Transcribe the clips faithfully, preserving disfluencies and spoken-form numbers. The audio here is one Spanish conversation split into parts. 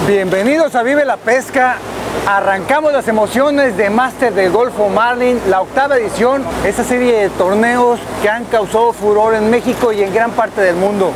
Bienvenidos a Vive la Pesca. Arrancamos las emociones de Máster del Golfo Marlin, la octava edición, esa serie de torneos que han causado furor en México y en gran parte del mundo.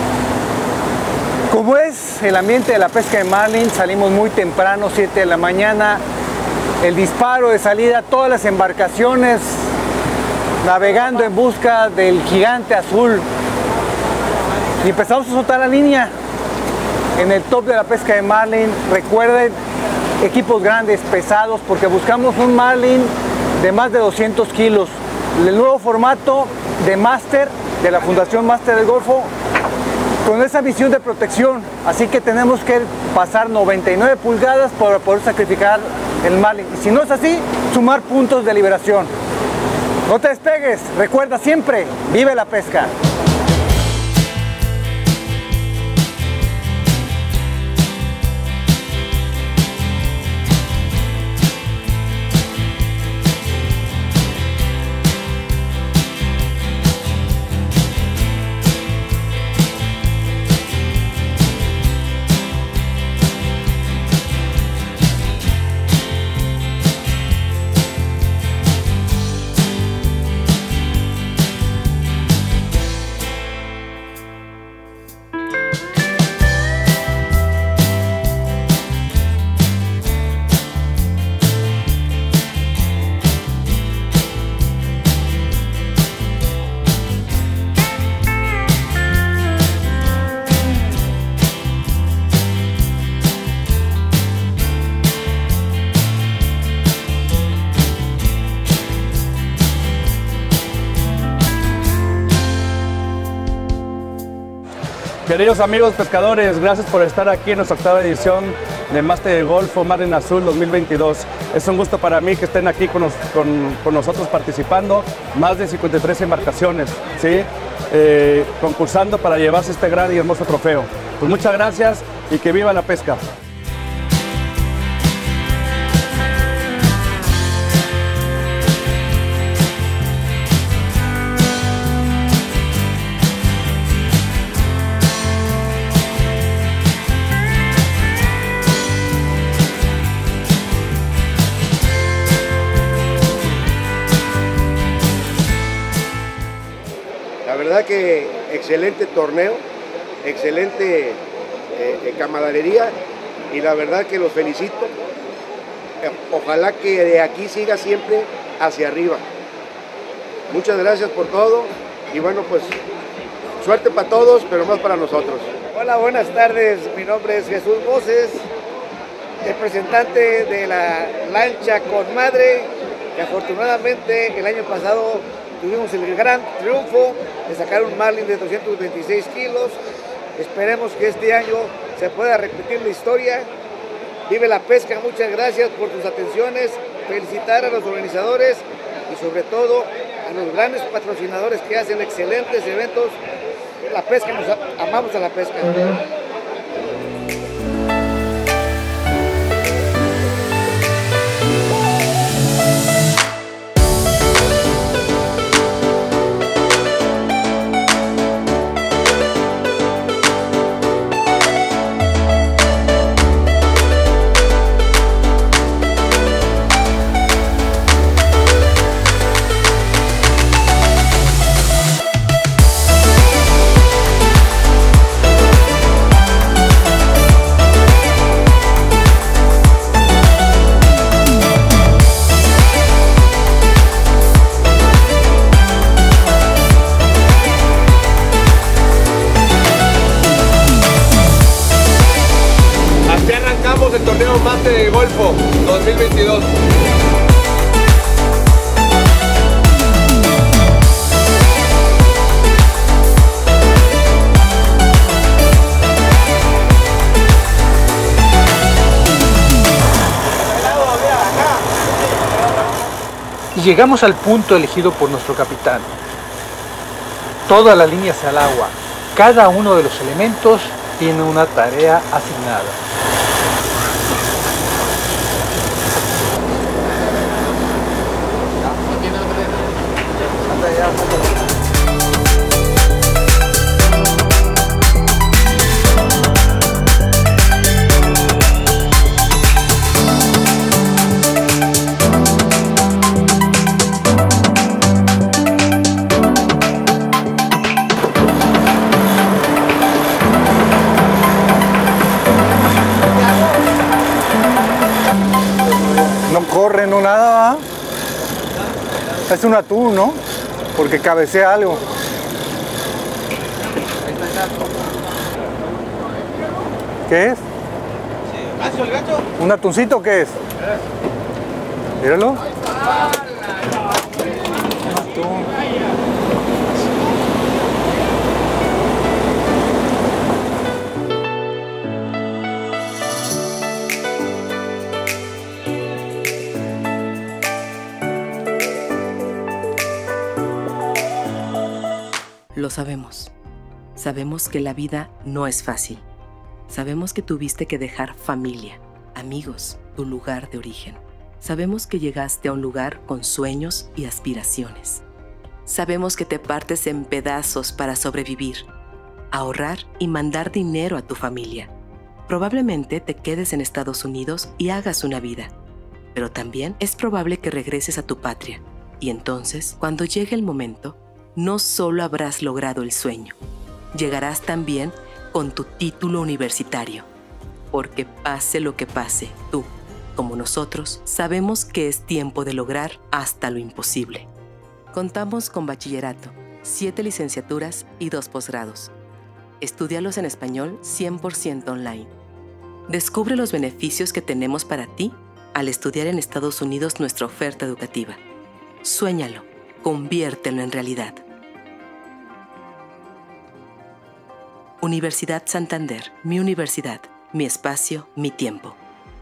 Como es el ambiente de la pesca de Marlin, salimos muy temprano, siete de la mañana, el disparo de salida, todas las embarcaciones navegando en busca del gigante azul. Y empezamos a soltar la línea en el top de la pesca de Marlin. Recuerden, equipos grandes, pesados, porque buscamos un Marlin de más de doscientos kilos. El nuevo formato de Máster, de la Fundación Máster del Golfo, con esa visión de protección. Así que tenemos que pasar noventa y nueve pulgadas para poder sacrificar el Marlin. Y si no es así, sumar puntos de liberación. No te despegues, recuerda siempre, vive la pesca. Queridos amigos pescadores, gracias por estar aquí en nuestra octava edición de Máster del Golfo Marlin Azul dos mil veintidós. Es un gusto para mí que estén aquí con, nos, con, con nosotros participando, más de cincuenta y tres embarcaciones, ¿sí? eh, concursando para llevarse este gran y hermoso trofeo. Pues muchas gracias y que viva la pesca. La verdad que excelente torneo, excelente eh, eh, camaradería y la verdad que los felicito. Ojalá que de aquí siga siempre hacia arriba. Muchas gracias por todo y bueno, pues suerte para todos, pero más para nosotros. Hola, buenas tardes, mi nombre es Jesús Voces, representante de la lancha Con Madre, que afortunadamente el año pasado tuvimos el gran triunfo de sacar un Marlin de doscientos veintiséis kilos. Esperemos que este año se pueda repetir la historia. Vive la pesca, muchas gracias por tus atenciones. Felicitar a los organizadores y sobre todo a los grandes patrocinadores que hacen excelentes eventos. La pesca, nos amamos a la pesca. El torneo Máster del Golfo dos mil veintidós. Y llegamos al punto elegido por nuestro capitán. Toda la línea hacia el agua. Cada uno de los elementos tiene una tarea asignada. Es un atún, ¿no? Porque cabecea algo. ¿Qué es? ¿Gacho, el gacho? ¿Un atuncito qué es? Míralo. Un atún. Lo sabemos. Sabemos que la vida no es fácil. Sabemos que tuviste que dejar familia, amigos, tu lugar de origen. Sabemos que llegaste a un lugar con sueños y aspiraciones. Sabemos que te partes en pedazos para sobrevivir, ahorrar y mandar dinero a tu familia. Probablemente te quedes en Estados Unidos y hagas una vida, pero también es probable que regreses a tu patria. Y entonces, cuando llegue el momento, no solo habrás logrado el sueño, llegarás también con tu título universitario. Porque pase lo que pase, tú, como nosotros, sabemos que es tiempo de lograr hasta lo imposible. Contamos con bachillerato, siete licenciaturas y dos posgrados. Estúdialos en español cien por ciento online. Descubre los beneficios que tenemos para ti al estudiar en Estados Unidos nuestra oferta educativa. Suéñalo, conviértelo en realidad. Universidad Santander, mi universidad, mi espacio, mi tiempo.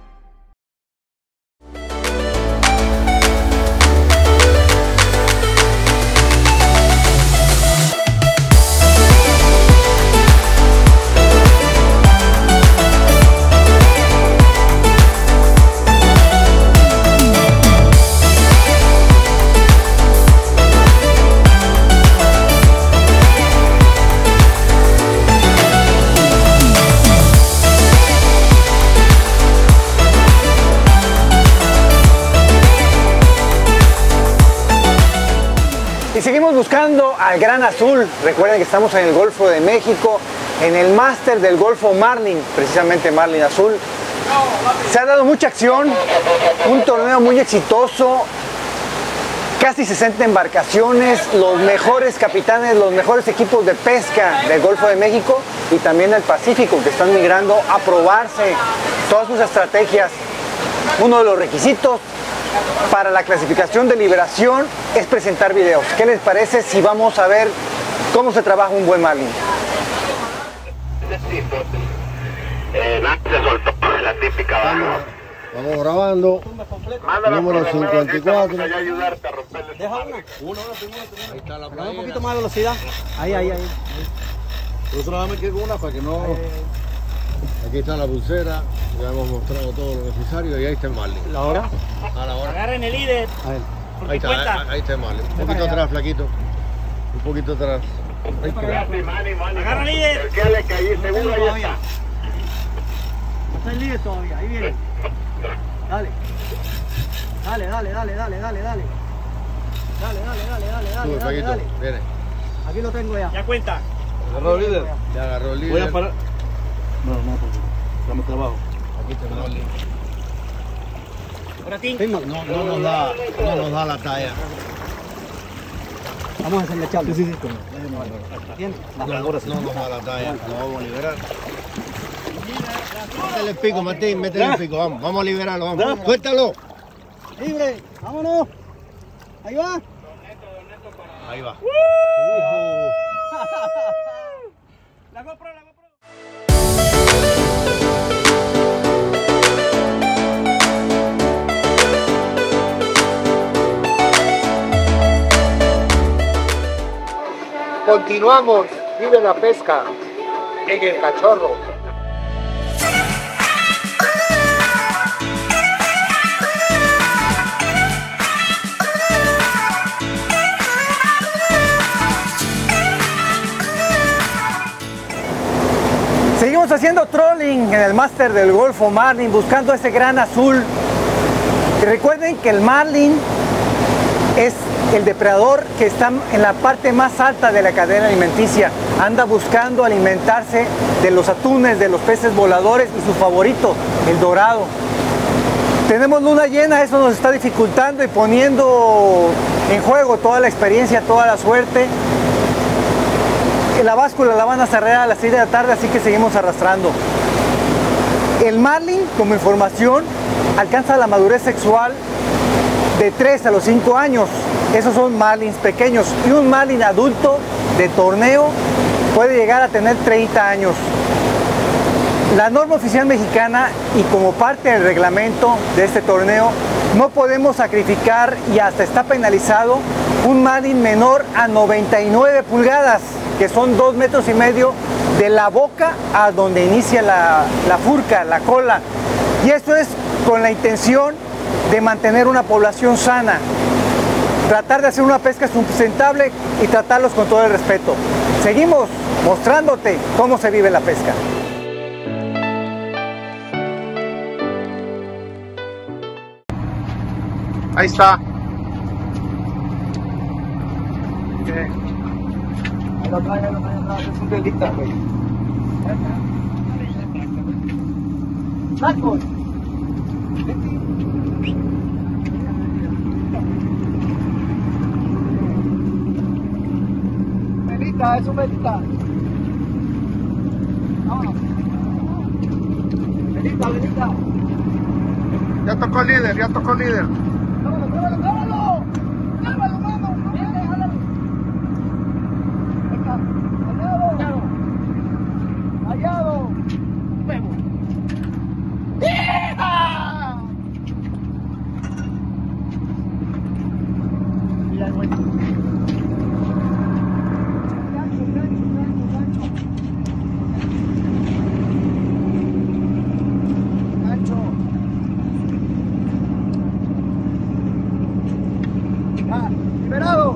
Seguimos buscando al Gran Azul. Recuerden que estamos en el Golfo de México, en el máster del Golfo Marlin, precisamente Marlin Azul. Se ha dado mucha acción, un torneo muy exitoso, casi sesenta embarcaciones, los mejores capitanes, los mejores equipos de pesca del Golfo de México y también del Pacífico, que están migrando a probarse todas sus estrategias. Uno de los requisitos para la clasificación de liberación es presentar videos. ¿Qué les parece si vamos a ver cómo se trabaja un buen marlin? La típica. Vamos, vamos grabando. Número cincuenta y cuatro. Deja una. Ahí está la playa. Un poquito más de velocidad. Ahí, ahí, ahí. Pero solamente con una para que no... Aquí está la pulsera, ya hemos mostrado todo lo necesario y ahí está el marlin. ¿La hora? A la hora. Agarren el líder. Ahí está, ahí, ahí está el marlin. Un poquito atrás, flaquito. Un poquito atrás. Ahí está. Agarra el líder. ¿Qué le caí? Seguro ahí está. No está el líder todavía, ahí viene. Dale. Dale, dale, dale, dale, dale, dale. Dale, dale, dale, dale, dale, Sube, dale, flaquito. dale. Viene. Aquí lo tengo ya. Ya cuenta. ¿Agarró el líder? Ya agarró el líder. Voy a parar. No, no, porque estamos trabajo. Aquí está el marlin. Por aquí. No, no nos da, no nos da la talla. Vamos a hacerle echarlo. Sí, sí, sí. No, no nos da la talla, lo vamos a liberar. Métele el pico, Martín, métele el pico, vamos, vamos a liberarlo, vamos. Suéltalo. Libre, vámonos. Ahí va. Ahí va. La GoPro, la GoPro. Continuamos, vive la pesca en el Cachorro. Seguimos haciendo trolling en el máster del Golfo Marlin, buscando ese gran azul. Y recuerden que el marlin es el depredador que está en la parte más alta de la cadena alimenticia. Anda buscando alimentarse de los atunes, de los peces voladores y su favorito, el dorado. Tenemos luna llena, eso nos está dificultando y poniendo en juego toda la experiencia, toda la suerte. La báscula la van a cerrar a las seis de la tarde, así que seguimos arrastrando. El marlin, como información, alcanza la madurez sexual de tres a los cinco años. Esos son marlins pequeños. Y un marlin adulto de torneo puede llegar a tener treinta años. La norma oficial mexicana y como parte del reglamento de este torneo, no podemos sacrificar y hasta está penalizado un marlin menor a noventa y nueve pulgadas, que son dos metros y medio de la boca a donde inicia la, la furca, la cola. Y esto es con la intención de mantener una población sana, tratar de hacer una pesca sustentable y tratarlos con todo el respeto. Seguimos mostrándote cómo se vive la pesca. Ahí está. Ahí lo trae, ahí lo trae atrás, es un delita, güey. ¡Marcos! Velita, es un velita. Vámonos. Velita, velita. Ya tocó el líder, ya tocó el líder. ¡Grábalo, grábalo, grábalo! ¡Grábalo, mano! ¡Viene, jálalo! Venga, hallado. Hallado. Huevo. ¡Hija! Mira el huevo. Gancho, gancho, gancho, gancho. Gancho. Ah, liberado.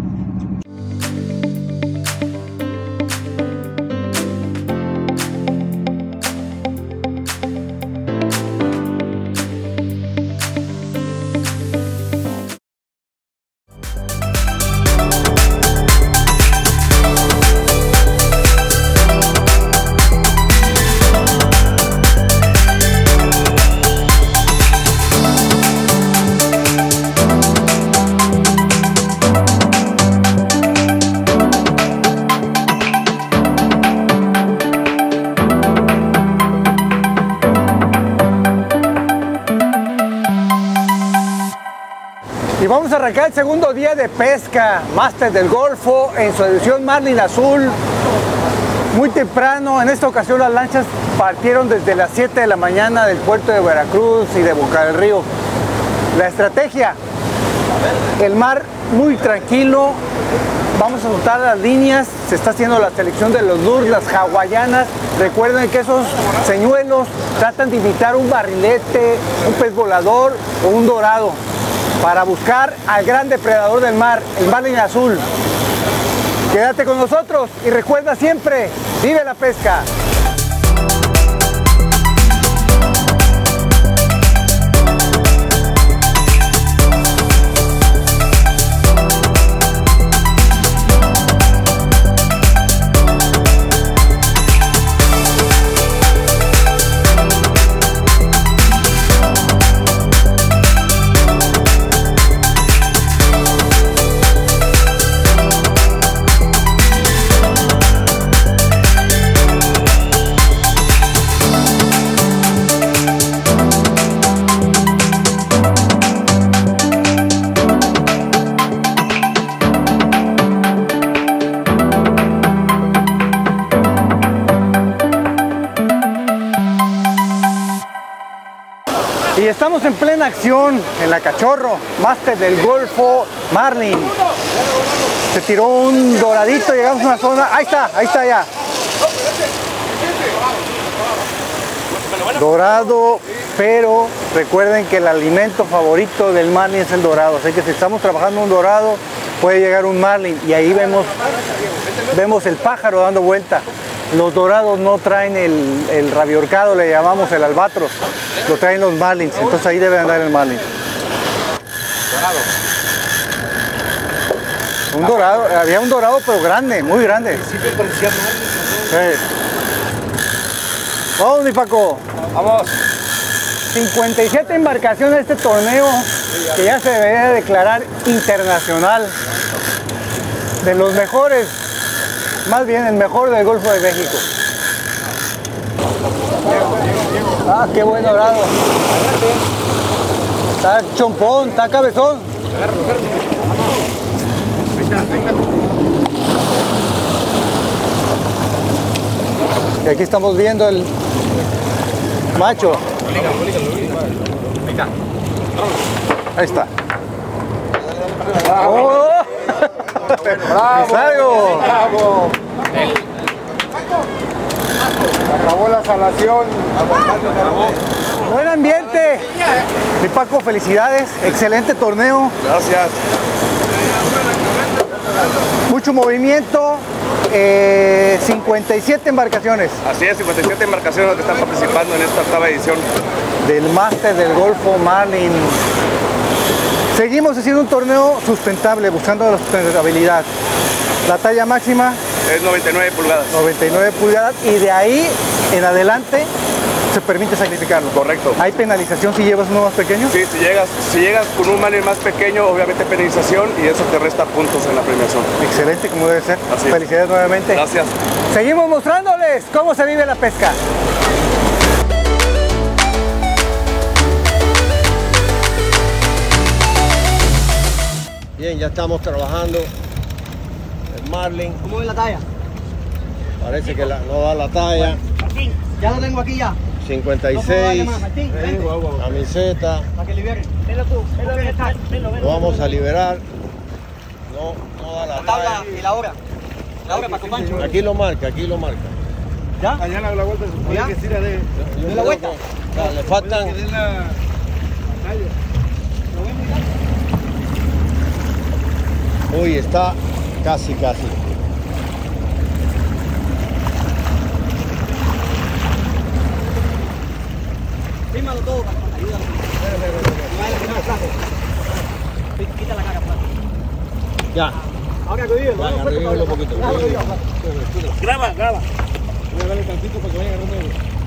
Y vamos a arrancar el segundo día de pesca, Máster del Golfo, en su edición Marlin Azul. Muy temprano, en esta ocasión las lanchas partieron desde las siete de la mañana del puerto de Veracruz y de Boca del Río. La estrategia, el mar muy tranquilo, vamos a soltar las líneas, se está haciendo la selección de los lures, las hawaianas. Recuerden que esos señuelos tratan de imitar un barrilete, un pez volador o un dorado, para buscar al gran depredador del mar, el marlin azul. Quédate con nosotros y recuerda siempre, vive la pesca. Y estamos en plena acción en la Cachorro, Máster del Golfo Marlin. Se tiró un doradito, llegamos a una zona, ahí está, ahí está ya. Dorado, pero recuerden que el alimento favorito del marlin es el dorado, así que si estamos trabajando un dorado, puede llegar un marlin y ahí vemos, vemos el pájaro dando vuelta. Los dorados no traen el, el rabiorcado, le llamamos el albatros, lo traen los marlins, entonces ahí debe andar el marlin. Un dorado, había un dorado pero grande, muy grande. Sí. Vamos mi Paco. Vamos. cincuenta y siete embarcaciones de este torneo que ya se debería declarar internacional. De los mejores, más bien el mejor del Golfo de México. Ah, qué buen dorado. Está chompón, está cabezón. Y aquí estamos viendo el macho. Ahí está. ¡Oh! ¡Bravo! ¡Bravo! Acabó la salación. Buen ambiente. Mi Paco, felicidades. Excelente torneo. Gracias. Mucho movimiento. Eh, cincuenta y siete embarcaciones. Así es, cincuenta y siete embarcaciones que están participando en esta octava edición del Máster del Golfo Marlin. Seguimos haciendo un torneo sustentable, buscando la sustentabilidad. La talla máxima es noventa y nueve pulgadas. noventa y nueve pulgadas y de ahí en adelante se permite sacrificarlo. Correcto. ¿Hay penalización si llevas uno más pequeño? Sí, si llegas, si llegas con un Marlin más pequeño, obviamente penalización y eso te resta puntos en la premiación. Excelente, como debe ser. Así es. Felicidades nuevamente. Gracias. Seguimos mostrándoles cómo se vive la pesca. Bien, ya estamos trabajando el Marlin. ¿Cómo es la talla? Parece que la- no da la talla. Martín, ya lo tengo aquí ya. cincuenta y No puedo darle seis, más, Martín, vente. camiseta. Para que liberen. Velo tú, velo, velo, velo, velo. Lo vamos a liberar. No, no da la La tabla talla. y la hora. La hora para tu pancho. Aquí lo marca, aquí lo marca. ¿Ya? Allá en la vuelta se ¿Ya? que tira de. Yo la vuelta? creo que- Le faltan. Que den la talla. ¿Lo vemos ya? Uy, está casi, casi. Fírmalo todo, Paco, ayúdalo. No, no, Paco. Quita la cara, Paco. Ya. Ahora que vive, Ya, revívelo un poquito. revívelo. Graba, graba. Voy a darle tantito para que vaya agarrando.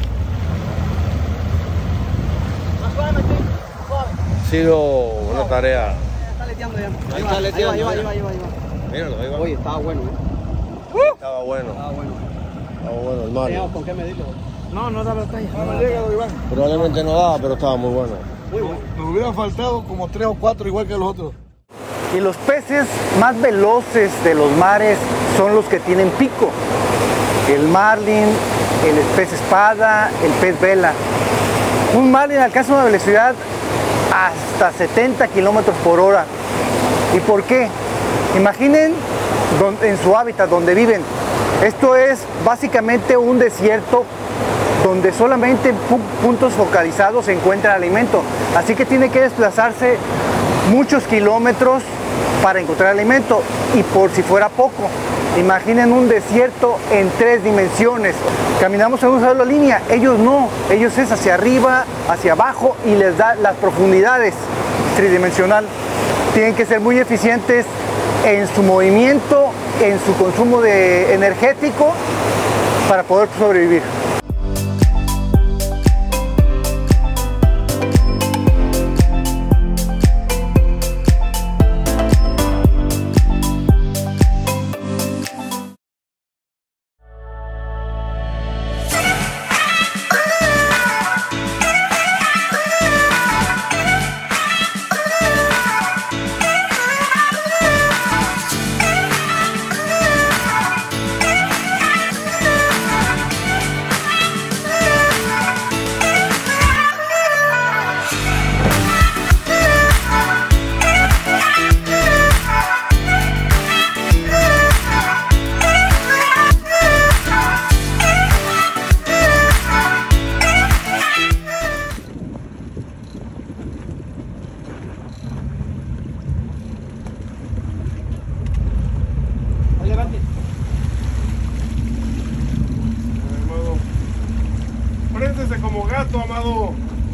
Más suave, Martín. Más suave. Ha sido una tarea. Está leteando ya. Ahí está leteando, Ahí va, ahí ya. va, ahí va, ahí va. Míralo, ahí va. Oye, estaba bueno, ¿eh? Estaba bueno. Estaba bueno. Estaba bueno el Marlin. Teníamos con qué medirlo. No, no da la talla. No llega, don Iván. Probablemente no daba, pero estaba muy bueno. Muy bueno. Nos hubieran faltado como tres o cuatro igual que los otros. Y los peces más veloces de los mares son los que tienen pico. El marlin, el pez espada, el pez vela. Un marlin alcanza una velocidad hasta setenta kilómetros por hora. ¿Y por qué? Imaginen don- en su hábitat donde viven. Esto es básicamente un desierto donde solamente en pu- puntos focalizados se encuentra alimento. Así que tiene que desplazarse muchos kilómetros para encontrar alimento. Y por si fuera poco, imaginen un desierto en tres dimensiones. Caminamos en una sola línea, ellos no, ellos es hacia arriba, hacia abajo y les da las profundidades tridimensional. Tienen que ser muy eficientes en su movimiento, en su consumo de energético para poder sobrevivir. Oye, Berti. Amado. Préndese como gato, amado.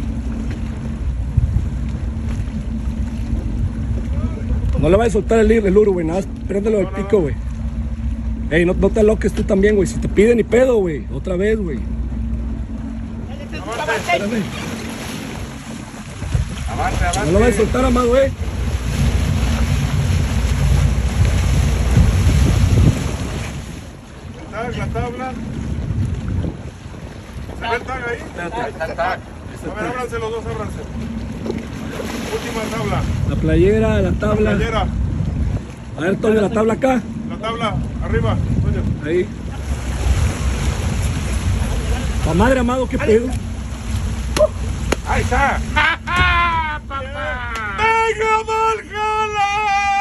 No le vayas a soltar el, el uro, güey. Nada, préndelo del pico, güey. Ey, no, no te aloques tú también, güey. Si te piden ni pedo, güey. Otra vez, güey. Espérame. No lo vas a soltar, amado, eh. La tabla. ¿Se ve el tag ahí? A ver, ábranse los dos, ábranse. Última tabla. La playera, la tabla. La playera. A ver, Toño, la tabla acá. La tabla, arriba, Toño. Ahí. Pa' madre, amado, qué pedo. Ahí está. ¡Papá! ¡Venga, Valhalla!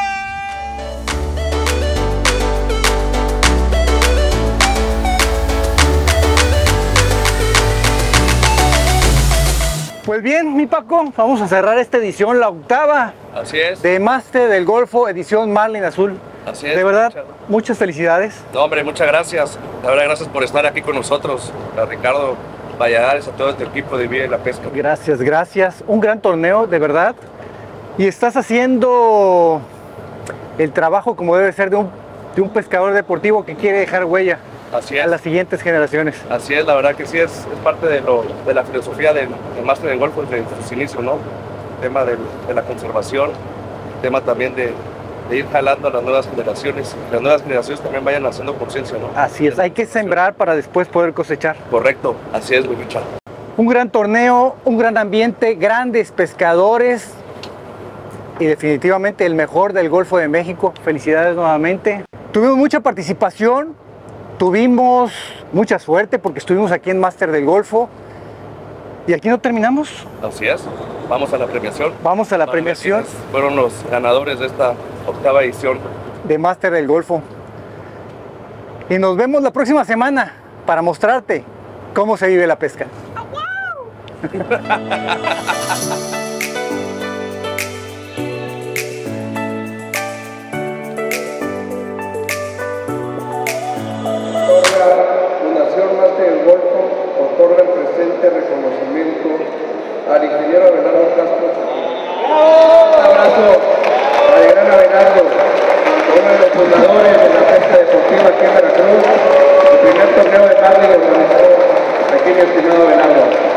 Pues bien, mi Paco, vamos a cerrar esta edición, la octava. Así es. De Máster del Golfo, edición Marlin Azul. Así es. De verdad, muchas, muchas felicidades. No, hombre, muchas gracias. La verdad, gracias por estar aquí con nosotros. A Ricardo Valladares, a todo este equipo de Vida y la Pesca. Gracias, gracias. Un gran torneo, de verdad. Y estás haciendo el trabajo como debe ser de un, de un pescador deportivo que quiere dejar huella. Así es. A las siguientes generaciones. Así es, la verdad que sí, es, es parte de, lo, de la filosofía del, del Máster del Golfo desde sus inicios, ¿no? El tema del, de la conservación, el tema también de, de ir jalando a las nuevas generaciones, que las nuevas generaciones también vayan haciendo conciencia, ¿no? Así es, hay que sembrar para después poder cosechar. Correcto, así es, Richard. Un gran torneo, un gran ambiente, grandes pescadores y definitivamente el mejor del Golfo de México. Felicidades nuevamente. Tuvimos mucha participación. Tuvimos mucha suerte porque estuvimos aquí en Máster del Golfo y aquí no terminamos. Así es, vamos a la premiación. Vamos a la premiación. Fueron los ganadores de esta octava edición de Máster del Golfo. Y nos vemos la próxima semana para mostrarte cómo se vive la pesca. Fundación Máster del Golfo otorga el presente reconocimiento al ingeniero Abelardo Castro. Un abrazo para el gran Abelardo, uno de los fundadores de la pesca deportiva aquí en Veracruz, el primer torneo de Marlin organizado aquí en el estimado Abelardo.